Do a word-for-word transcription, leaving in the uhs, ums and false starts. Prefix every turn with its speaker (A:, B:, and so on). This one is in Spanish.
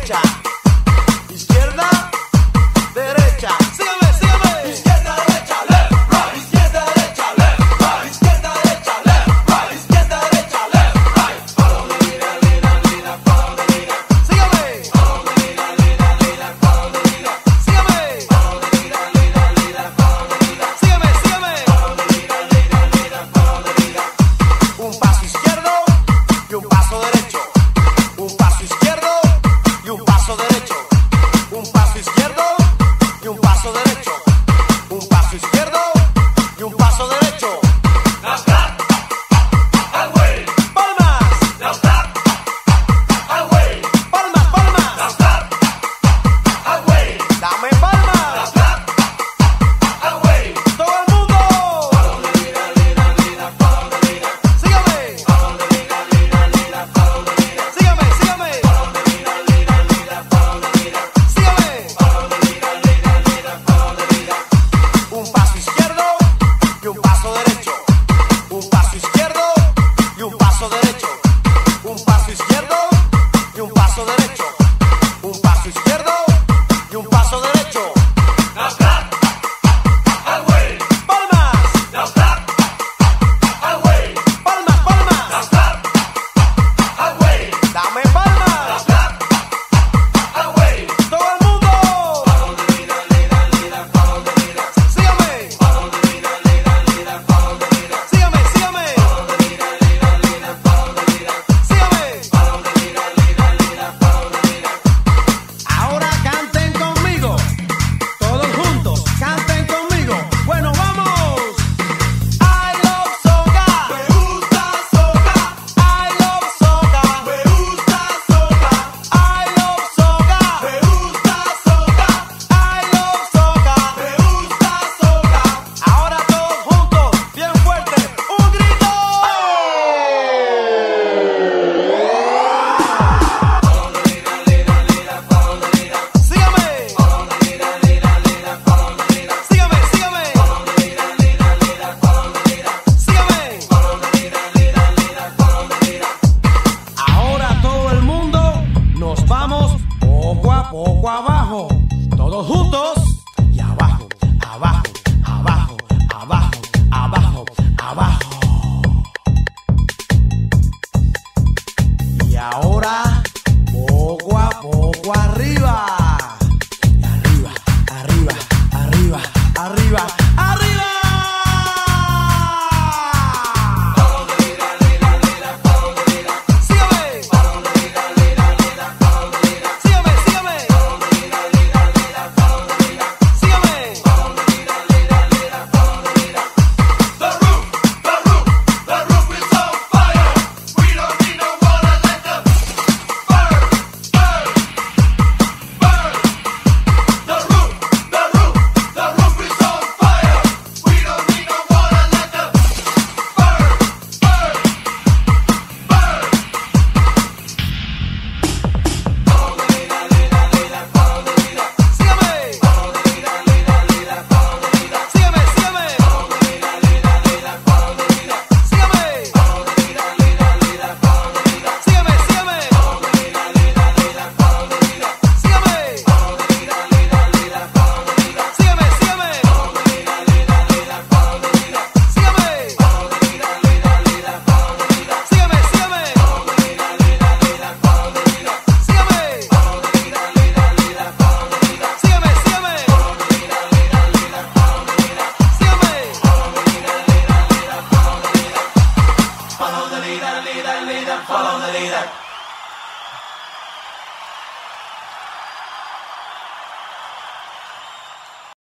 A: derecha, izquierda, derecha. Sígame, sígame. Izquierda, derecha, left, right. Izquierda, derecha, left, right. Izquierda, derecha, left, right. Izquierda, derecha, left, right. Follow the leader, leader, leader, follow the leader. Sígame. Follow the leader, leader, leader, follow the leader. Sígame. Follow the leader, leader, leader, follow the leader. Sígame, sígame. Follow the leader, leader, leader, follow the leader. Un paso izquierdo y un paso derecho. Un paso izquierdo y un paso derecho. Un paso izquierdo y un paso derecho. Un paso izquierdo y un paso derecho. Now stop and wait. Palmas. Now stop and wait. Palmas, palmas. Now stop and wait. Dame palmas. Now stop and wait. Todo el mundo. Follow the leader, leader, leader, follow the leader. Sígame. Follow the leader, leader, leader, follow the leader. Sígame, sígame. Follow the leader, leader, leader, follow the leader. Sígame. Follow the leader, leader, leader, follow the leader. Un paso izquierdo y un paso derecho. Un paso izquierdo y un paso derecho. Un paso izquierdo y un paso derecho. Un paso izquierdo y un paso derecho. Now stop and wait. Palmas. Now stop and wait. Palmas, palmas. Now stop and wait. Dame palmas. Now stop and wait. Todo el mundo. Follow the leader, leader, leader, follow the leader. Sígame. Follow the leader, leader, leader, follow the leader. Sígame, sígame. Follow the leader, leader, leader, follow the leader. Sígame. Follow the leader, leader, leader, follow the leader. Ahora canten conmigo. Todos juntos, canten conmigo. Bueno, vamos. I love soca. Me gusta soca. I love soca. Me gusta soca. I love soca. Me gusta soca. I love soca. Me gusta soca. Ahora todos juntos, bien fuerte. Un grito. Follow the leader, leader, leader, follow the leader. Sígame. Follow the leader, leader, leader, follow the leader. Sígame, sígame. Follow the leader, leader, leader, follow the leader. Sígame. Follow the leader, leader, leader, follow the leader. Ahora todo el mundo nos vamos poco a poco abajo. Todos juntos y abajo, abajo,